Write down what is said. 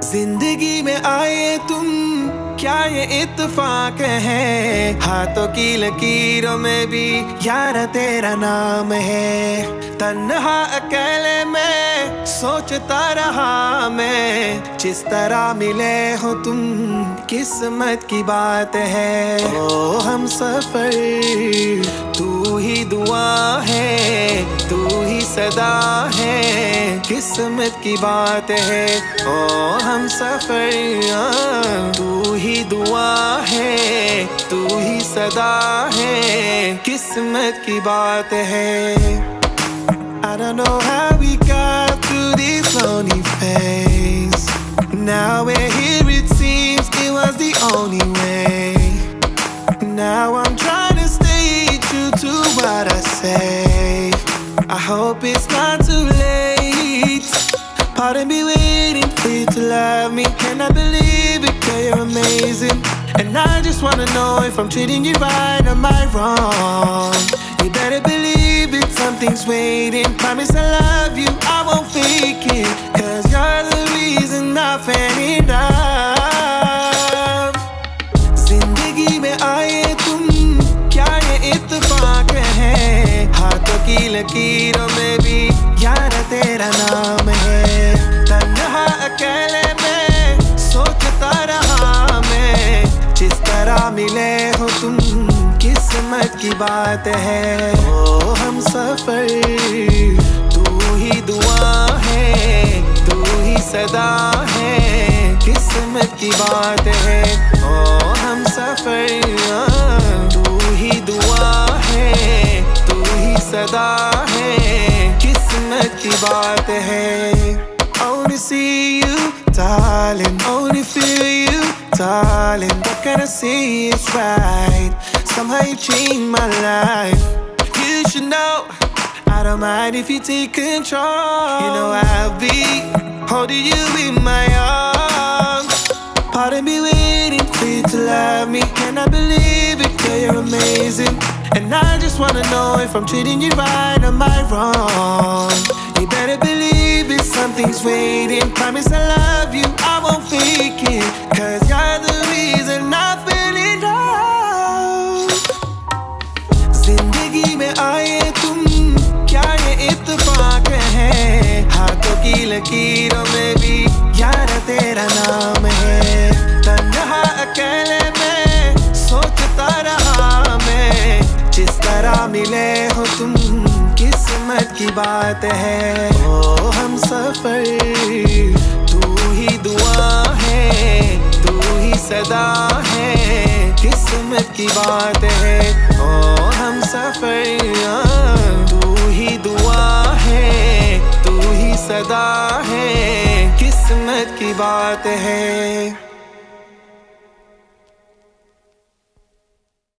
जिंदगी में आए तुम, क्या ये इत्तेफाक है। हाथों की लकीरों में भी यार तेरा नाम है। तन्हा अकेले में सोचता रहा मैं, जिस तरह मिले हो तुम किस्मत की बात है। ओ हम सफर तू ही दुआ है, तू ही सदा है, किस्मत की बात है। ओ हम सफर तू ही दुआ है, तू ही सदा है, किस्मत की बात है। I don't know how we got through this lonely phase. Now we're here, it seems it was the only way. Now I'm trying to stay true to what I say. I hope it's not too late. Pardon me waiting for you to love me, and I believe it 'cause you're amazing. And I just wanna know if I'm treating you right, am I wrong? You better believe it, something's waiting. Promise I love you, I won't fake it, 'cause you're the reason I fell in love. जिंदगी में आए तुम, क्या ये इत्तेफाक है। हाथों की लकीरों में भी यार तेरा नाम है। तन्हा अकेले में सोचता रहा मैं, जिस तरह मिले हो तुम किस्मत की बात है। ओ हम सफर तू ही दुआ है, तू ही सदा है, किस्मत की बात है। ओ हम सफर तू ही दुआ है, तू ही सदा है, किस्मत की बात है। Only see you, darling, only feel you, darling. What can I say is right? Somehow you changed my life. You should know I don't mind if you take control. You know I'll be holding you in my arms. Pardon me waiting for you to love me, and I believe it 'cause you're amazing. And I just wanna know if I'm treating you right, am I wrong? You better believe it, something's waiting. Promise I love you, I won't fake it, 'cause you're the reason I fell in love. जिंदगी में आए तुम, क्या ये इत्तेफाक है। हाथों की लकीरों में भी यार तेरा नाम है। तन्हा अकेले में सोचता रहा मैं, जिस तरह मिले हो तुम किस्मत की बात है। ओ हम सफर तू ही दुआ है, तू ही सदा है, किस्मत की बात है। ओ हम सफर तू ही दुआ है, तू ही सदा है, किस्मत की बात है।